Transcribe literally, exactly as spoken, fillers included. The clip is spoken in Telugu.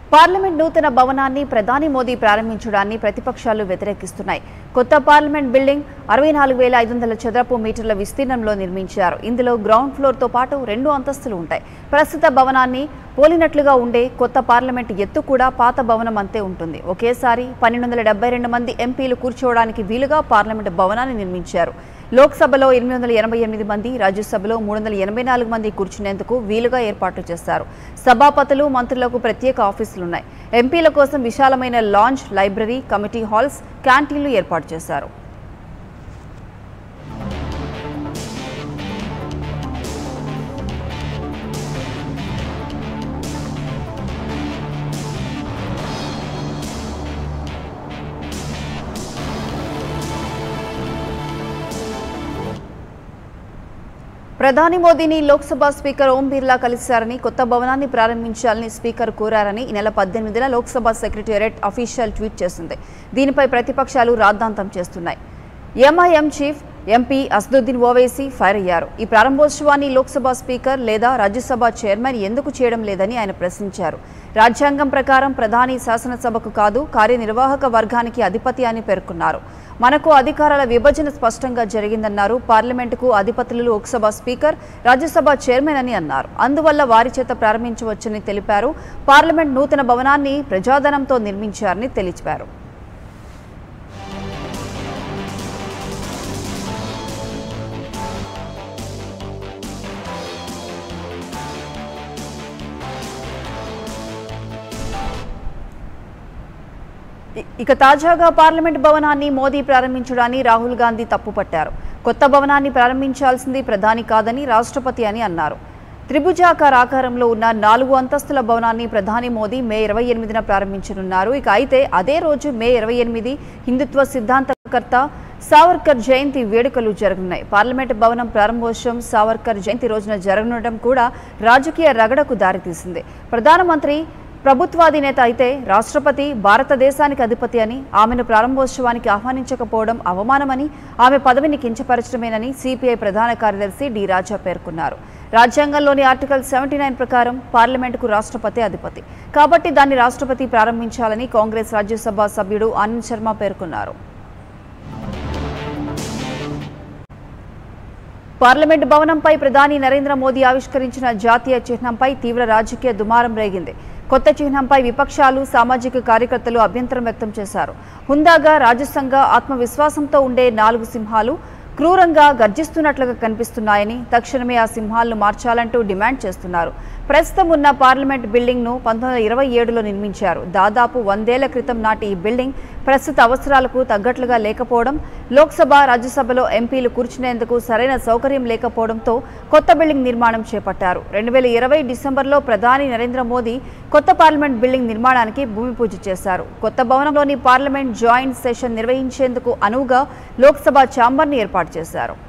పార్లమెంట్ నూతన భవనాన్ని ప్రధాని మోదీ ప్రారంభించడాన్ని ప్రతిపక్షాలు వ్యతిరేకిస్తున్నాయి. కొత్త పార్లమెంట్ బిల్డింగ్ అరవై నాలుగు వేల ఐదు వందల చదరపు మీటర్ల విస్తీర్ణంలో నిర్మించారు. ఇందులో గ్రౌండ్ ఫ్లోర్ తో పాటు రెండు అంతస్తులు ఉంటాయి. ప్రస్తుత భవనాన్ని పోలినట్లుగా ఉండే కొత్త పార్లమెంట్ ఎత్తు కూడా పాత భవనం అంతే ఉంటుంది. ఒకేసారి పన్నెండు వందల డెబ్బై రెండు మంది ఎంపీలు కూర్చోవడానికి వీలుగా పార్లమెంట్ భవనాన్ని నిర్మించారు. లోక్సభలో ఎనిమిది వందల ఎనభై ఎనిమిది మంది, రాజ్యసభలో మూడు వందల ఎనభై నాలుగు మంది కూర్చునేందుకు వీలుగా ఏర్పాట్లు చేశారు. సభాపతులు, మంత్రులకు ప్రత్యేక ఆఫీసులున్నాయి. ఎంపీల కోసం విశాలమైన లాంజ్, లైబ్రరీ, కమిటీ హాల్స్, క్యాంటీన్లు ఏర్పాటు చేశారు. ప్రధాని మోదీని లోక్సభ స్పీకర్ ఓం బిర్లా కలిశారని, కొత్త భవనాన్ని ప్రారంభించాలని స్పీకర్ కోరారని ఈ నెల పద్దెనిమిదిన లోక్సభ సెక్రటేరియట్ అఫీషియల్ ట్వీట్ చేసింది. దీనిపై ప్రతిపక్షాలు రాద్ధాంతం చేస్తున్నాయి. MIM chief MP Asaduddin Owaisi fire అయ్యారు. ఈ ప్రారంభోత్సవాన్ని లోక్సభ స్పీకర్ లేదా రాజ్యసభ చైర్మన్ ఎందుకు చేయడం లేదని ఆయన ప్రశ్నించారు. రాజ్యాంగం ప్రకారం ప్రధాని శాసనసభకు కాదు, కార్యనిర్వాహక వర్గానికి అధిపతి అని పేర్కొన్నారు. మనకు అధికారాల విభజన స్పష్టంగా జరిగిందన్నారు. పార్లమెంటుకు అధిపతులు లోక్సభ స్పీకర్, రాజ్యసభ చైర్మన్ అని అన్నారు. అందువల్ల వారి చేత ప్రారంభించవచ్చని తెలిపారు. పార్లమెంట్ నూతన భవనాన్ని ప్రజాధనంతో నిర్మించారని తెలిపారు. ఇక తాజాగా పార్లమెంట్ భవనాన్ని మోదీ ప్రారంభించడాన్ని రాహుల్ గాంధీ తప్పుపట్టారు. కొత్త భవనాన్ని ప్రారంభించాల్సింది ప్రధాని కాదని రాష్ట్రపతి అని అన్నారు. త్రిభుజాకార ఆకారంలో ఉన్న నాలుగు అంతస్తుల భవనాన్ని ప్రధాని మోదీ మే ఇరవై ఎనిమిదిన ప్రారంభించనున్నారు. ఇక అయితే అదే రోజు మే ఇరవై ఎనిమిది హిందుత్వ సిద్ధాంతకర్త సావర్కర్ జయంతి వేడుకలు జరగనున్నాయి. పార్లమెంట్ భవనం ప్రారంభోత్సవం సావర్కర్ జయంతి రోజున జరగనుండడం కూడా రాజకీయ రగడకు దారితీసింది. ప్రధానమంత్రి ప్రభుత్వాధినేత అయితే రాష్ట్రపతి భారతదేశానికి అధిపతి అని, ఆమెను ప్రారంభోత్సవానికి ఆహ్వానించకపోవడం అవమానమని, ఆమె పదవిని కించపరచడమేనని సిపిఐ ప్రధాన కార్యదర్శి డి రాజా పేర్కొన్నారు. రాజ్యాంగంలోని ఆర్టికల్ సెవెంటీ నైన్ ప్రకారం పార్లమెంటుకు రాష్ట్రపతి అధిపతి కాబట్టి దాన్ని రాష్ట్రపతి ప్రారంభించాలని కాంగ్రెస్ రాజ్యసభ సభ్యుడు ఆనంద్ శర్మ పేర్కొన్నారు. పార్లమెంట్ భవనంపై ప్రధాని నరేంద్ర మోదీ ఆవిష్కరించిన జాతీయ చిహ్నంపై తీవ్ర రాజకీయ దుమారం రేగింది. కొత్త చిహ్నంపై విపక్షాలు, సామాజిక కార్యకర్తలు అభ్యంతరం వ్యక్తం చేశారు. హుందాగా, రాజసంగా, ఆత్మవిశ్వాసంతో ఉండే నాలుగు సింహాలు క్రూరంగా గర్జిస్తున్నట్లుగా కనిపిస్తున్నాయని, తక్షణమే ఆ సింహాలను మార్చాలంటూ డిమాండ్ చేస్తున్నారు. ప్రస్తుతం ఉన్న పార్లమెంట్ బిల్డింగ్ ను పంతొమ్మిది వందల ఇరవై ఏడులో నిర్మించారు. దాదాపు వందేళ్ల క్రితం నాటి ఈ బిల్డింగ్ ప్రస్తుత అవసరాలకు తగ్గట్లుగా లేకపోవడం, లోక్సభ, రాజ్యసభలో ఎంపీలు కూర్చునేందుకు సరైన సౌకర్యం లేకపోవడంతో కొత్త బిల్డింగ్ నిర్మాణం చేపట్టారు. రెండు వేల ఇరవై డిసెంబర్లో ప్రధాని నరేంద్ర మోదీ కొత్త పార్లమెంట్ బిల్డింగ్ నిర్మాణానికి భూమి పూజ చేశారు. కొత్త భవనంలోని పార్లమెంట్ జాయింట్ సెషన్ నిర్వహించేందుకు అనువుగా లోక్సభ ఛాంబర్ని ఏర్పాటు చేశారు.